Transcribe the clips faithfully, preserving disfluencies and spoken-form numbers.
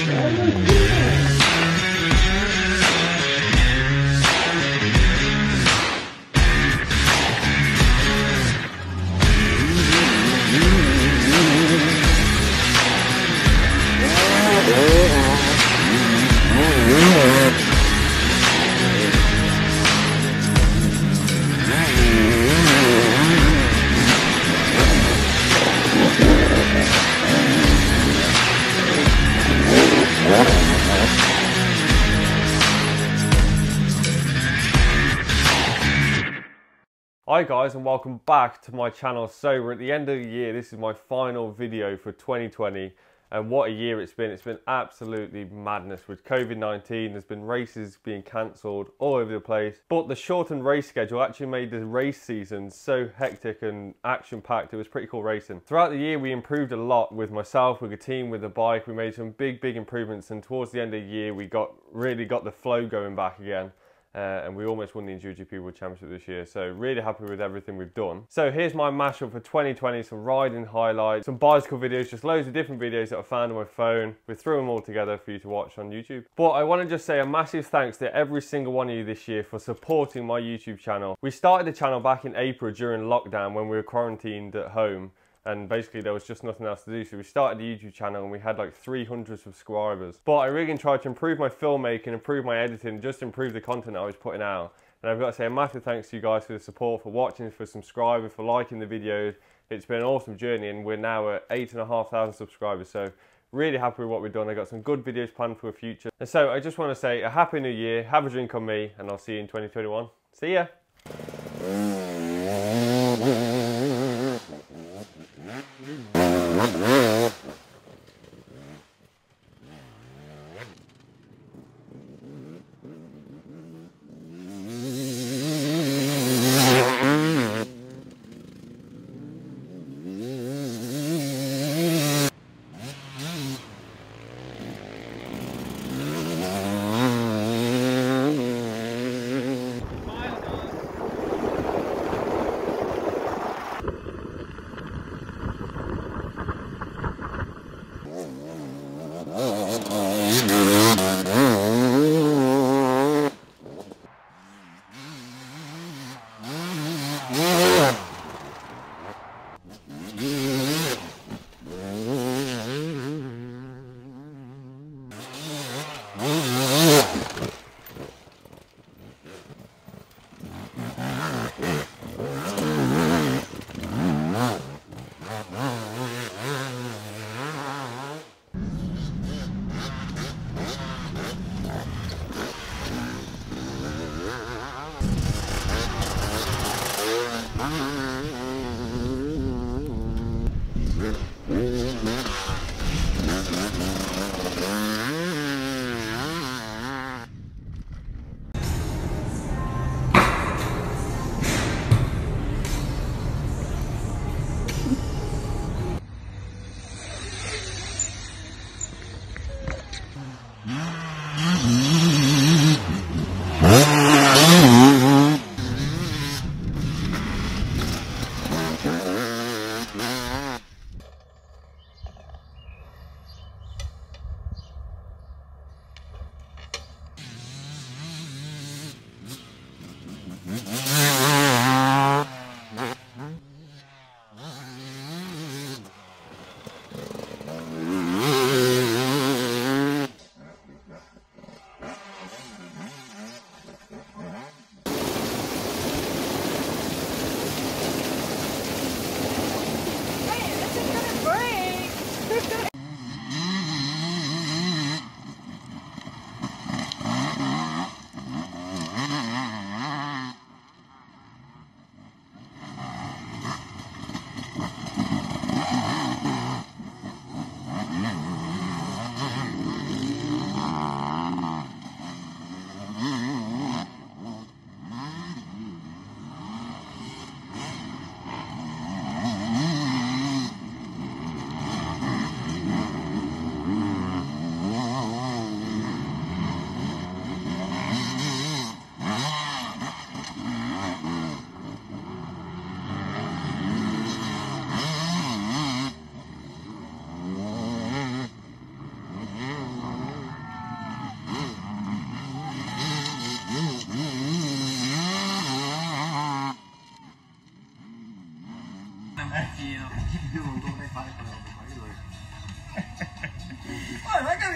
Hi guys, and welcome back to my channel. So we're at the end of the year. This is my final video for twenty twenty, and what a year it's been. It's been absolutely madness with COVID nineteen. There's been races being cancelled all over the place, but the shortened race schedule actually made the race season so hectic and action packed. It was pretty cool racing. Throughout the year we improved a lot with myself, with the team, with the bike. We made some big big improvements, and towards the end of the year we got really got the flow going back again. Uh, and we almost won the Enduro G P World Championship this year, so really happy with everything we've done. So here's my mashup for twenty twenty, some riding highlights, some bicycle videos, just loads of different videos that I found on my phone. We threw them all together for you to watch on YouTube. But I want to just say a massive thanks to every single one of you this year for supporting my YouTube channel. We started the channel back in April during lockdown when we were quarantined at home. And basically there was just nothing else to do, so we started the YouTube channel and we had like three hundred subscribers. But I really tried to improve my filmmaking, improve my editing, just improve the content I was putting out. And I've got to say a massive thanks to you guys for the support, for watching, for subscribing, for liking the videos. It's been an awesome journey, and we're now at eight and a half thousand subscribers, so really happy with what we've done. I got some good videos planned for the future. And so I just want to say a happy new year, have a drink on me, and I'll see you in twenty twenty-one. See ya!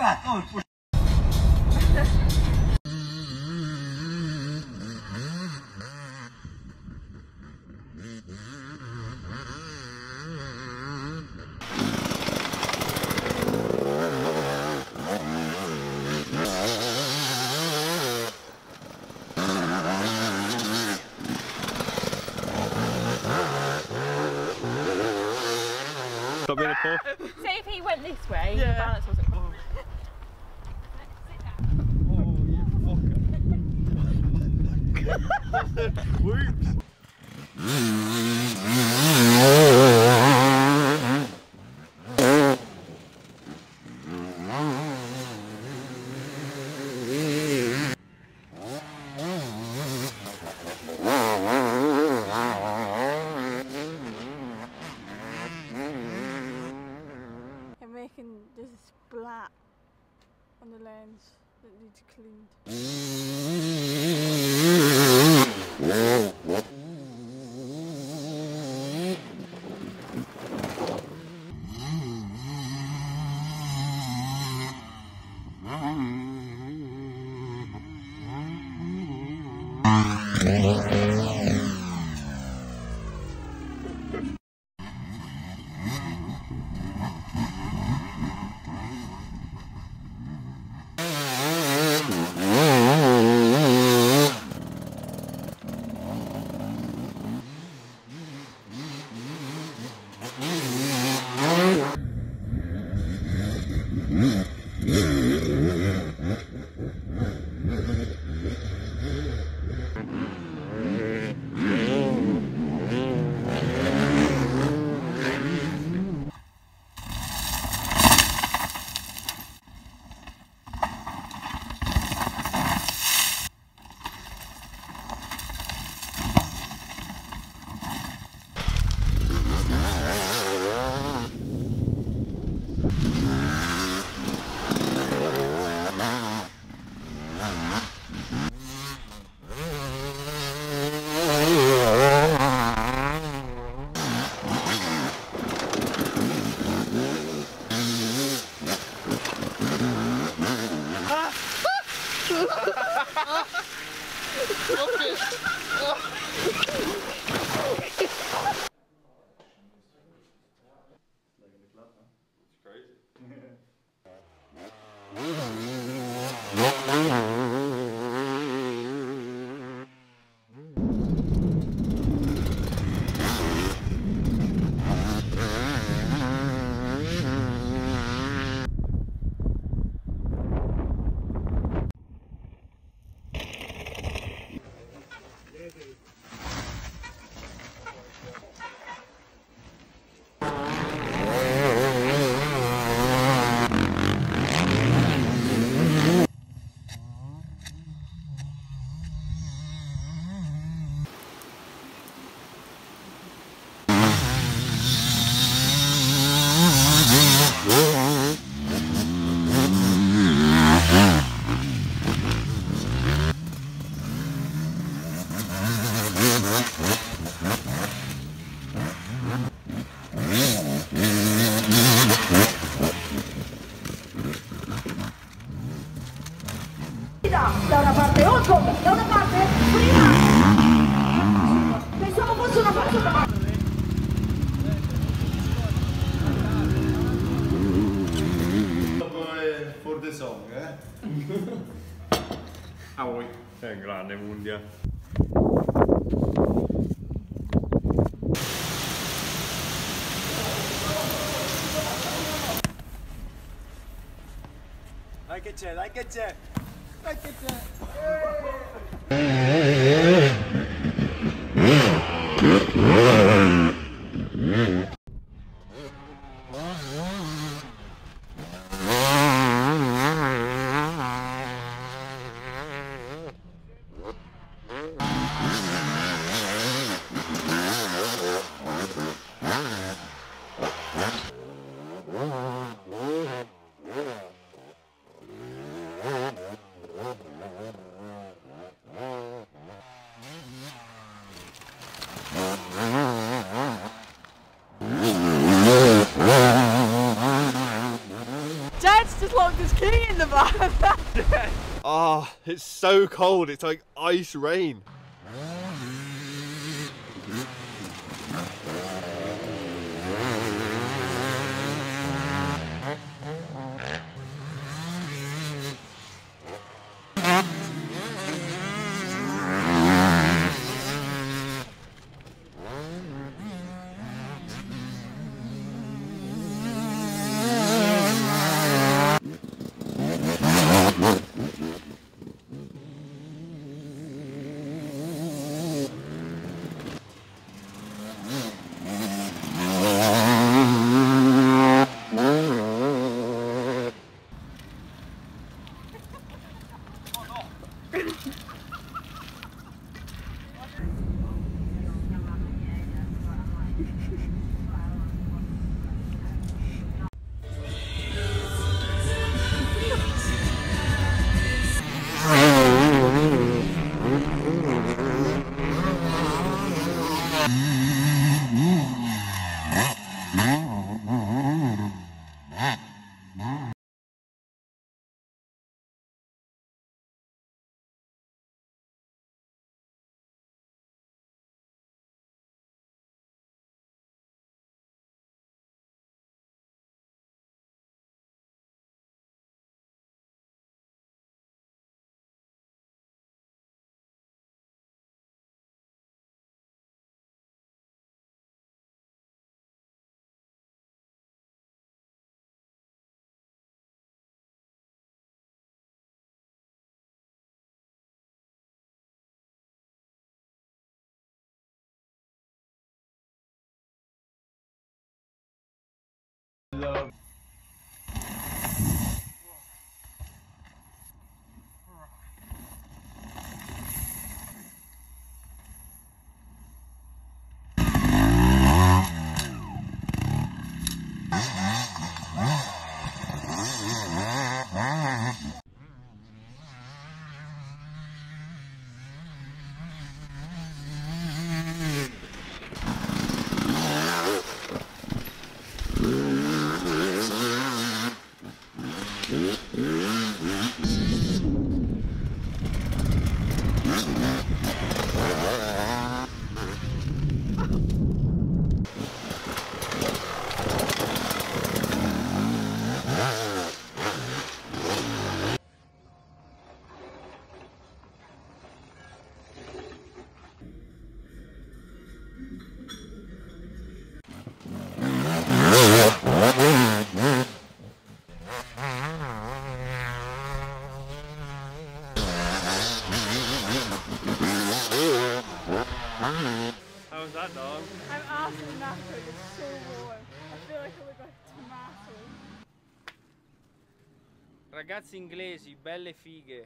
Stop being a puff. Say if he went this way, Yeah. the balance wasn't. Oh, you fucker. Whoops. Making there's a splat on the lens that needs cleaned. Da una parte Otto, da una parte Freeman. Pensavo fosse una parte. Dopo è for the song, eh? Ah, voi. È grande Mundia. Dai che c'è, dai che c'è! Dai che c'è! popped his key in the van. Ah, oh, it's so cold. It's like ice rain. Love. How's that, dog? I'm absolutely knackered. It's so warm. I feel like I look like a tomato. Ragazzi inglesi, belle fighe.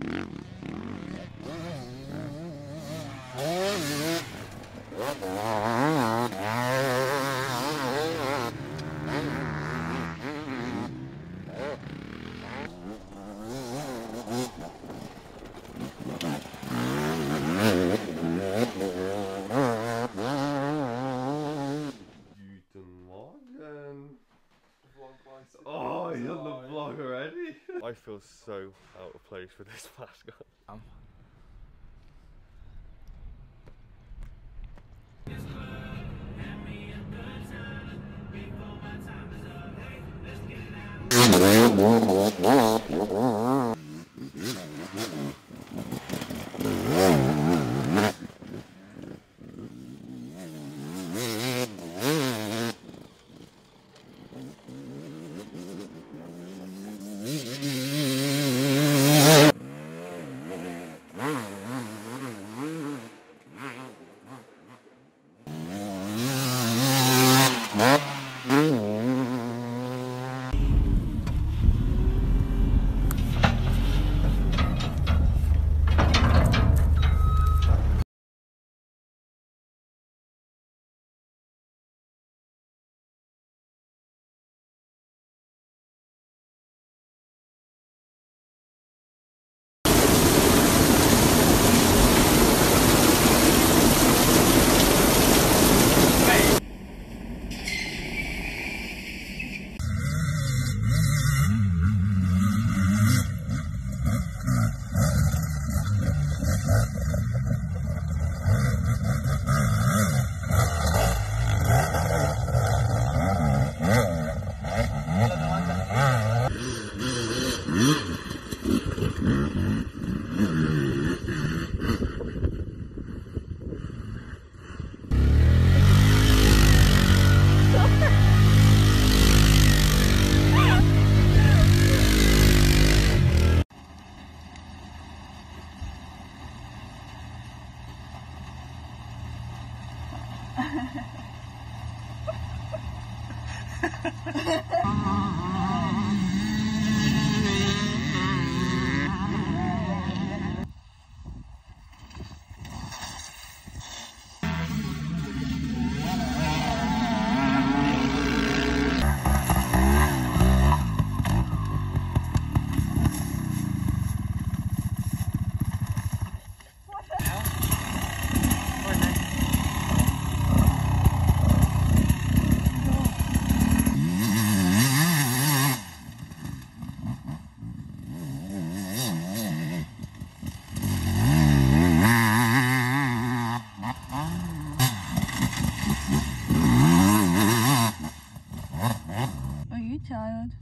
Oh, you're on the vlog already? I feel so out of place with this mask on. Um. Tired.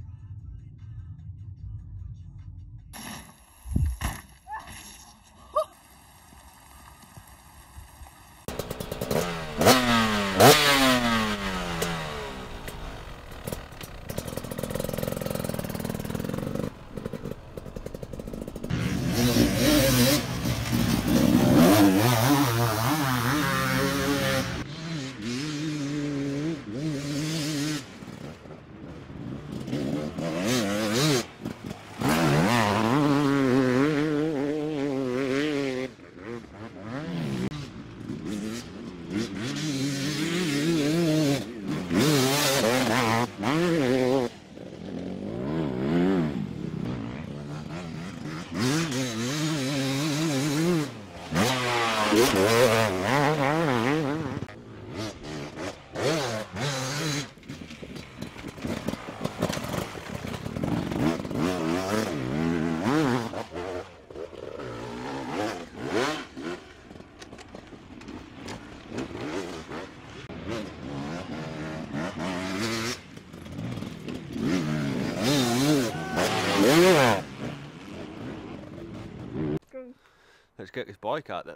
Let's get this bike out then.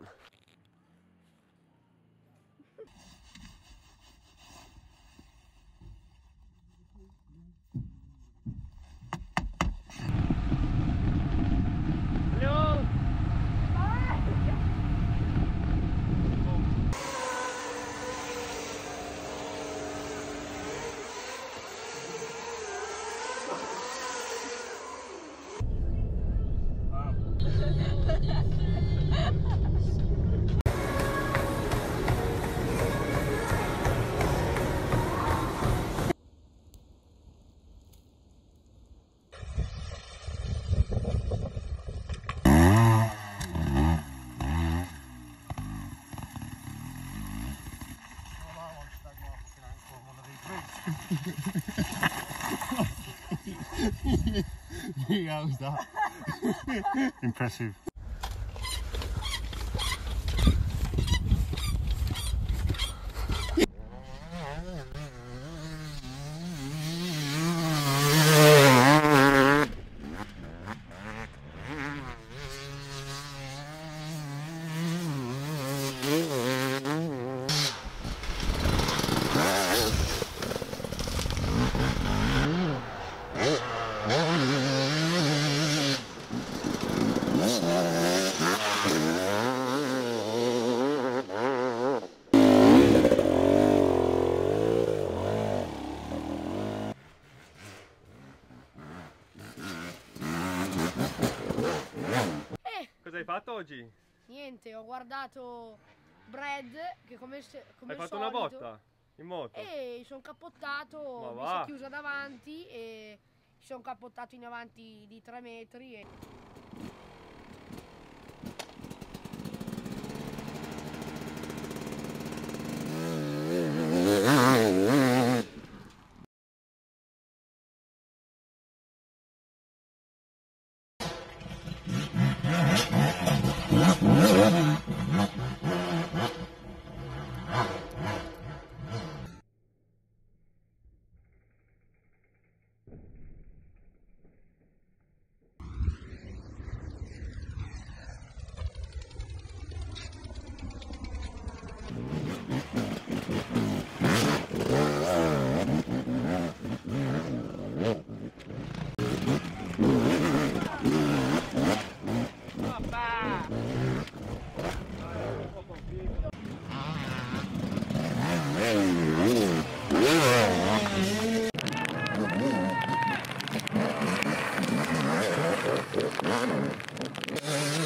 Hello. How was that? Impressive. Cosa hai fatto oggi? Niente, ho guardato Brad che come, se, come Hai fatto solito, una botta in moto? e sono cappottato, Ma mi va. si è chiusa davanti e sono cappottato in avanti di tre metri e... Bye.